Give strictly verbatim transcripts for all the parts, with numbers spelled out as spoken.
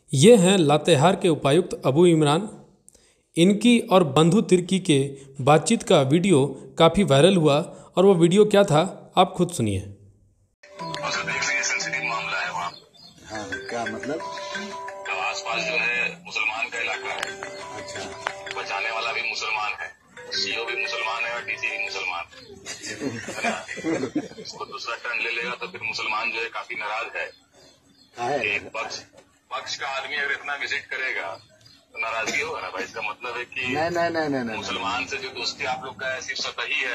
ये हैं लातेहार के उपायुक्त अबू इमरान। इनकी और बंधु तिर्की के बातचीत का वीडियो काफ़ी वायरल हुआ और वो वीडियो क्या था आप खुद सुनिए। सेंसिटिव मामला है वहाँ। हाँ, क्या मतलब? तो आसपास जो है मुसलमान का इलाका है। अच्छा। बचाने वाला भी मुसलमान है, सीओ भी मुसलमान है और डीसी भी मुसलमान है। इसको दूसरा टर्न ले लेगा तो फिर मुसलमान जो है काफी नाराज है। एक पक्ष पक्ष का आदमी अगर इतना विजिट करेगा तो नाराजगी होगा ना भाई। इसका मतलब है कि नहीं नहीं नहीं नहीं मुसलमान से जो दोस्ती आप लोग का है सिर्फ सतही है,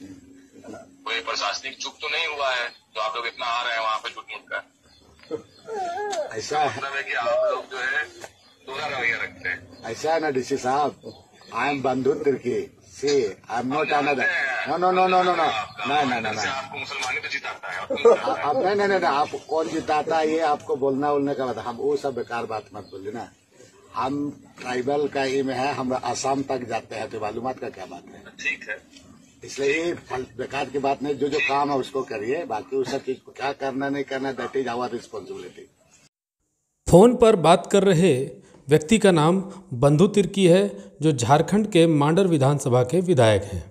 कोई प्रशासनिक चुप तो नहीं हुआ है तो आप लोग इतना आ रहे हैं वहाँ पे छुट मुट का। ऐसा मतलब है कि आप लोग जो है दोहरा रवैया रखते हैं। ऐसा है ना डीसी साहब, I am Bandhu Tirkey, see I am not another. No no no no no no नहीं नहीं नहीं आपको मुसलमानी तो जिताता है। आप नहीं नहीं नहीं आप कौन जिताता है ये आपको बोलना बोलने का बात। हम वो सब बेकार बात मत बोलिए ना। हम ट्राइबल का ये में है, हम आसाम तक जाते हैं तो मालूमात का क्या बात है। ठीक है, इसलिए ये बेकार की बात नहीं। जो जो काम है उसको करिए, बाकी उस सब चीज को क्या करना नहीं करना that is our responsibility. Phone पर बात कर रहे व्यक्ति का नाम बंधु तिर्की है, जो झारखंड के मांडर विधानसभा के विधायक हैं,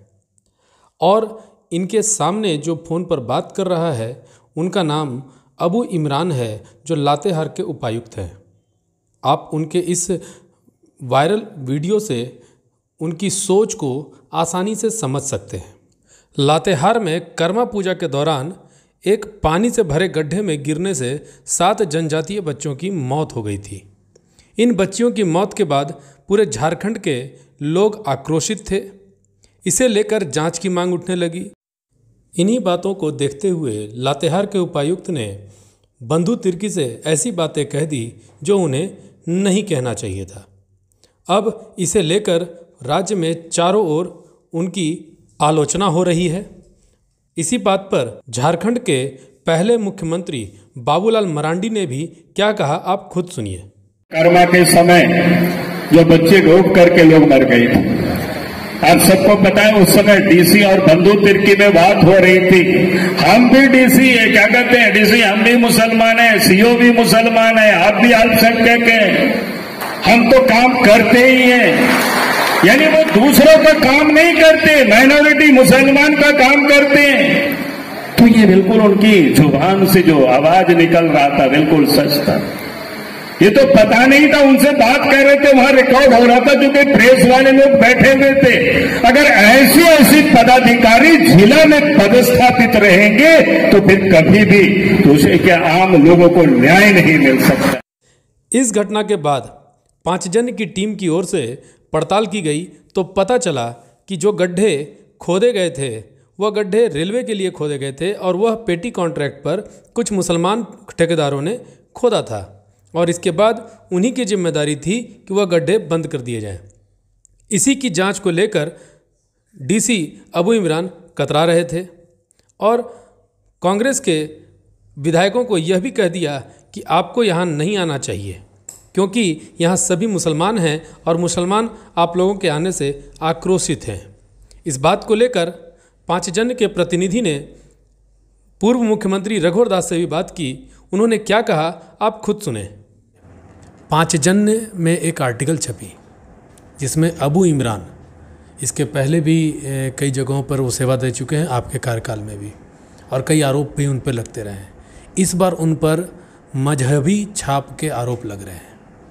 और इनके सामने जो फ़ोन पर बात कर रहा है उनका नाम अबू इमरान है, जो लातेहार के उपायुक्त हैं। आप उनके इस वायरल वीडियो से उनकी सोच को आसानी से समझ सकते हैं। लातेहार में कर्मा पूजा के दौरान एक पानी से भरे गड्ढे में गिरने से सात जनजातीय बच्चों की मौत हो गई थी। इन बच्चियों की मौत के बाद पूरे झारखंड के लोग आक्रोशित थे। इसे लेकर जांच की मांग उठने लगी। इन्हीं बातों को देखते हुए लातेहार के उपायुक्त ने बंधु तिर्की से ऐसी बातें कह दी जो उन्हें नहीं कहना चाहिए था। अब इसे लेकर राज्य में चारों ओर उनकी आलोचना हो रही है। इसी बात पर झारखंड के पहले मुख्यमंत्री बाबूलाल मरांडी ने भी क्या कहा आप खुद सुनिए। कर्मा के समय जो बच्चे डूब करके लोग मर गए थे, आप सबको पता है उस समय डीसी और बंधु तिर्की में बात हो रही थी। हम भी डीसी है, क्या कहते हैं डीसी, हम भी मुसलमान है, सीओ भी मुसलमान है, आप भी अल्पसंख्यक हैं, हम तो काम करते ही हैं। यानी वो दूसरों का काम नहीं करते, माइनॉरिटी मुसलमान का काम करते हैं। तो ये बिल्कुल उनकी जुबान से जो आवाज निकल रहा था बिल्कुल सच था। ये तो पता नहीं था, उनसे बात कर रहे थे, वहां रिकॉर्ड हो रहा था, जो कि प्रेस वाले लोग बैठे हुए थे। अगर ऐसी ऐसी पदाधिकारी जिला में पदस्थापित रहेंगे तो फिर कभी भी दूसरे के आम लोगों को न्याय नहीं मिल सकता। इस घटना के बाद पांच जन की टीम की ओर से पड़ताल की गई तो पता चला कि जो गड्ढे खोदे गए थे वह गड्ढे रेलवे के लिए खोदे गए थे और वह पेटी कॉन्ट्रैक्ट पर कुछ मुसलमान ठेकेदारों ने खोदा था, और इसके बाद उन्हीं की जिम्मेदारी थी कि वह गड्ढे बंद कर दिए जाएं। इसी की जांच को लेकर डीसी अबू इमरान कतरा रहे थे और कांग्रेस के विधायकों को यह भी कह दिया कि आपको यहाँ नहीं आना चाहिए, क्योंकि यहाँ सभी मुसलमान हैं और मुसलमान आप लोगों के आने से आक्रोशित हैं। इस बात को लेकर पाँच जन के प्रतिनिधि ने पूर्व मुख्यमंत्री रघुवर दास से भी बात की। उन्होंने क्या कहा आप खुद सुने। पाँच जन में एक आर्टिकल छपी जिसमें अबू इमरान, इसके पहले भी कई जगहों पर वो सेवा दे चुके हैं आपके कार्यकाल में भी, और कई आरोप भी उन पर लगते रहे हैं। इस बार उन पर मजहबी छाप के आरोप लग रहे हैं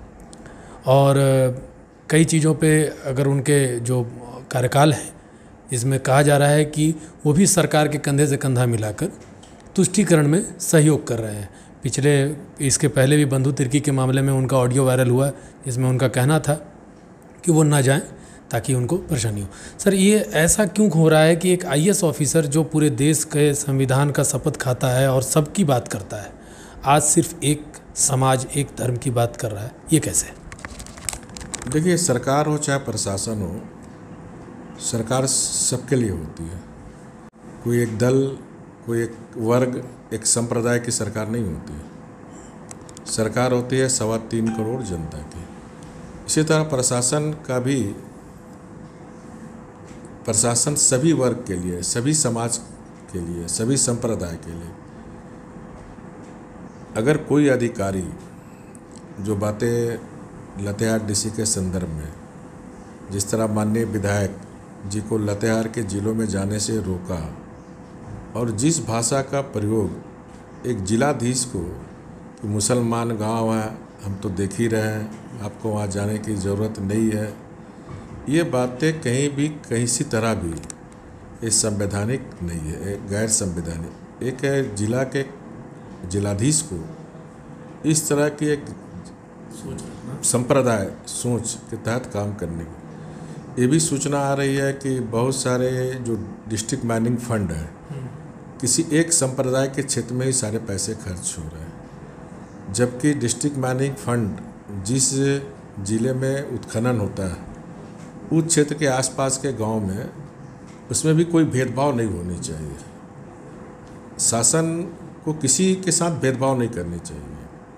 और कई चीज़ों पे अगर उनके जो कार्यकाल है इसमें कहा जा रहा है कि वो भी सरकार के कंधे से कंधा मिलाकर तुष्टीकरण में सहयोग कर रहे हैं। पिछले इसके पहले भी बंधु तिर्की के मामले में उनका ऑडियो वायरल हुआ जिसमें उनका कहना था कि वो ना जाएं ताकि उनको परेशानी हो। सर, ये ऐसा क्यों हो रहा है कि एक आई ए एस ऑफिसर जो पूरे देश के संविधान का शपथ खाता है और सबकी बात करता है, आज सिर्फ एक समाज एक धर्म की बात कर रहा है, ये कैसे? देखिए, सरकार हो चाहे प्रशासन हो, सरकार सबके लिए होती है। कोई एक दल, कोई एक वर्ग, एक संप्रदाय की सरकार नहीं होती है। सरकार होती है सवा तीन करोड़ जनता की। इसी तरह प्रशासन का भी, प्रशासन सभी वर्ग के लिए, सभी समाज के लिए, सभी संप्रदाय के लिए। अगर कोई अधिकारी जो बातें लातेहार डीसी के संदर्भ में, जिस तरह माननीय विधायक जी को लातेहार के जिलों में जाने से रोका और जिस भाषा का प्रयोग एक जिलाधीश को कि मुसलमान गांव है, हम तो देख ही रहे हैं, आपको वहाँ जाने की ज़रूरत नहीं है, ये बातें कहीं भी किसी तरह भी ये संवैधानिक नहीं है, गैर संवैधानिक। एक है जिला के जिलाधीश को इस तरह की एक संप्रदाय सोच के तहत काम करने की। ये भी सूचना आ रही है कि बहुत सारे जो डिस्ट्रिक्ट माइनिंग फंड है किसी एक संप्रदाय के क्षेत्र में ही सारे पैसे खर्च हो रहे हैं, जबकि डिस्ट्रिक्ट माइनिंग फंड जिस ज़िले में उत्खनन होता है उस क्षेत्र के आसपास के गांव में उसमें भी कोई भेदभाव नहीं होनी चाहिए। शासन को किसी के साथ भेदभाव नहीं करनी चाहिए।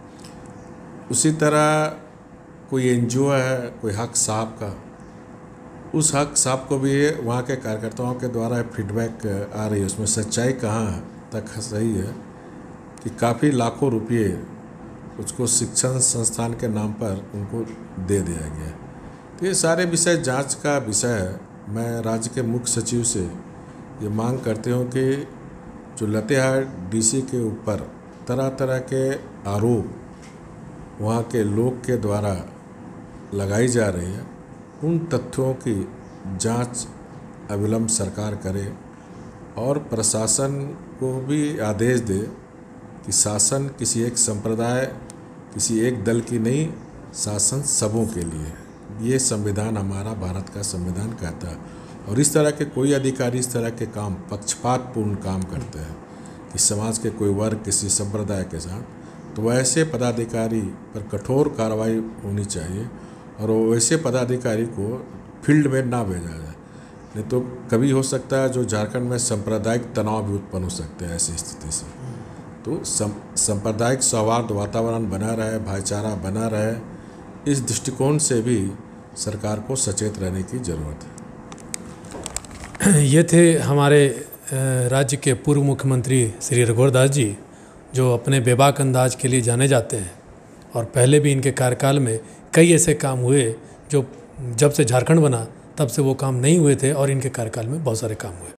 उसी तरह कोई एनजीओ है, कोई हक साहब का, उस हक साहब को भी वहाँ के कार्यकर्ताओं के द्वारा फीडबैक आ रही है, उसमें सच्चाई कहाँ तक सही है कि काफ़ी लाखों रुपये उसको शिक्षण संस्थान के नाम पर उनको दे दिया गया। तो ये सारे विषय जांच का विषय है। मैं राज्य के मुख्य सचिव से ये मांग करते हूँ कि जो लातेहार डीसी के ऊपर तरह तरह के आरोप वहाँ के लोग के द्वारा लगाई जा रही है, उन तथ्यों की जांच अविलंब सरकार करे और प्रशासन को भी आदेश दे कि शासन किसी एक संप्रदाय, किसी एक दल की नहीं, शासन सबों के लिए। ये संविधान हमारा भारत का संविधान कहता है। और इस तरह के कोई अधिकारी इस तरह के काम पक्षपातपूर्ण काम करते हैं कि समाज के कोई वर्ग किसी संप्रदाय के साथ, तो वैसे पदाधिकारी पर कठोर कार्रवाई होनी चाहिए और वैसे पदाधिकारी को फील्ड में ना भेजा जाए, नहीं तो कभी हो सकता है जो झारखंड में सांप्रदायिक तनाव भी उत्पन्न हो सकते हैं ऐसी स्थिति से। तो सांप्रदायिक सौहार्द वातावरण बना रहे, भाईचारा बना रहे, इस दृष्टिकोण से भी सरकार को सचेत रहने की ज़रूरत है। ये थे हमारे राज्य के पूर्व मुख्यमंत्री श्री रघुवर दास जी, जो अपने बेबाक अंदाज के लिए जाने जाते हैं और पहले भी इनके कार्यकाल में कई ऐसे काम हुए जो जब से झारखंड बना तब से वो काम नहीं हुए थे और इनके कार्यकाल में बहुत सारे काम हुए।